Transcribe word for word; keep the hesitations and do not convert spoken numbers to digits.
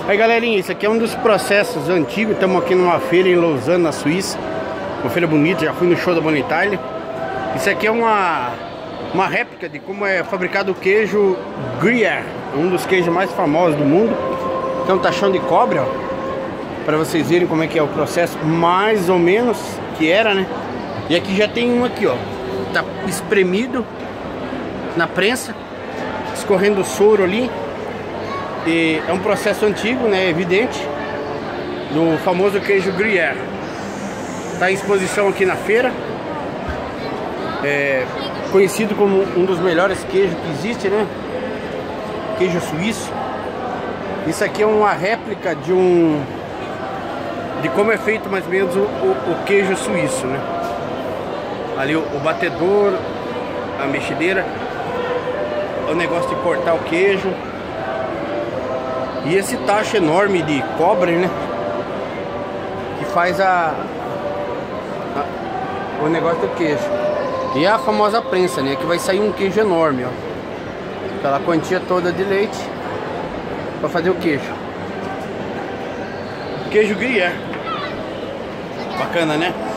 Aí galerinha, isso aqui é um dos processos antigos. Estamos aqui numa feira em Lausanne, na Suíça. Uma feira bonita, já fui no show da Bonne Italia. Isso aqui é uma, uma réplica de como é fabricado o queijo Gruyère, um dos queijos mais famosos do mundo. Tem um tachão de cobre, ó, para vocês verem como é que é o processo, mais ou menos, que era, né? E aqui já tem um aqui, ó, tá espremido na prensa, escorrendo o soro ali. E é um processo antigo, né, evidente, do famoso queijo Gruyère. Está em exposição aqui na feira. É conhecido como um dos melhores queijos que existe, né? Queijo suíço. Isso aqui é uma réplica de um de como é feito mais ou menos o, o, o queijo suíço, né? Ali o, o batedor, a mexedeira, o negócio de cortar o queijo. E esse tacho enorme de cobre, né? Que faz a, a o negócio do queijo. E a famosa prensa, né? Que vai sair um queijo enorme, ó. Aquela quantia toda de leite para fazer o queijo. Queijo Gruyère. Bacana, né?